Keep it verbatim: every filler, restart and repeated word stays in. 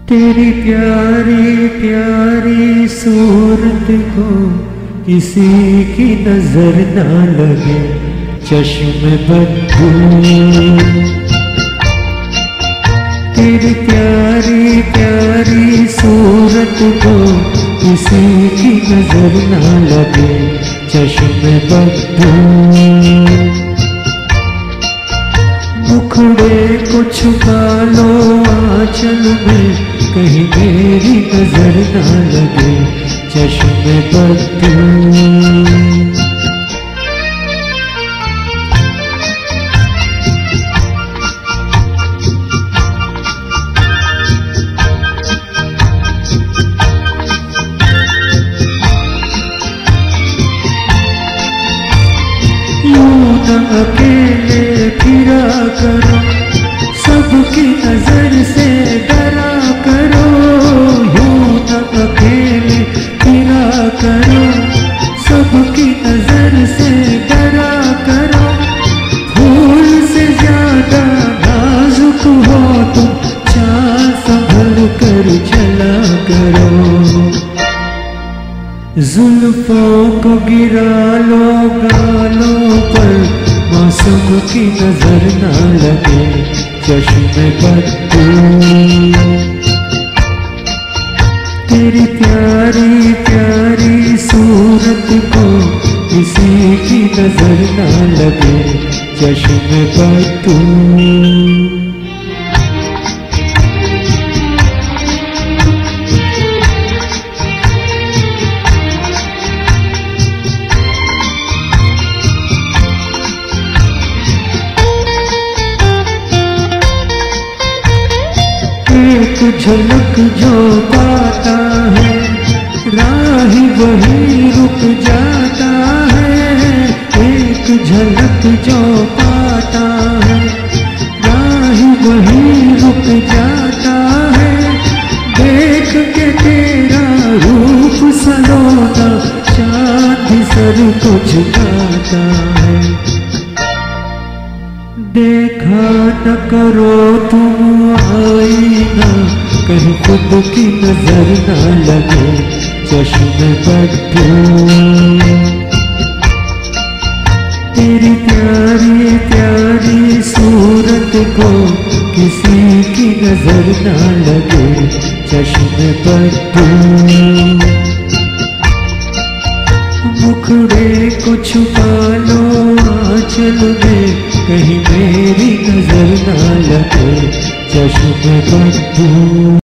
तेरी प्यारी प्यारी सूरत को किसी की नजर ना लगे, चश्मे बद्दू। तेरी प्यारी प्यारी सूरत को किसी की नजर ना लगे, चश्मे बद्दू। मुखड़े को छुपा लो आंचल में, कहीं मेरी नजर ना लगे, चश्मे बद्दू। यूं न अकेले फिरा करो, सबकी नजर से डरा करो। यूं न अकेले फिरा करो, सबकी नजर से डरा करो। फूल से ज्यादा नाजुक हो तुम, चाल संभल कर चला करो। जुल्फों को गिरा लो गालों पर, मासूम की नजर ना लगे, चश्मे बद्दू। तेरी प्यारी प्यारी सूरत को किसी की नजर ना लगे, चश्मे बद्दू। एक झलक जो पाता है, राही वही रुक जाता है। एक झलक जो पाता है, राही वही रुक जाता है। देख के तेरा रूप सलोना, चांद सर को झुकाता है। देखा न करो तुम आईना, कहीं खुद की नजर ना लगे, चश्मे बद्दू। तेरी प्यारी प्यारी सूरत को किसी की नजर ना लगे, चश्मे बद्दू। मुखड़े को छुपा लो आंचल में, कहीं मेरी नजर ना लगे, चश्मे बद्दू।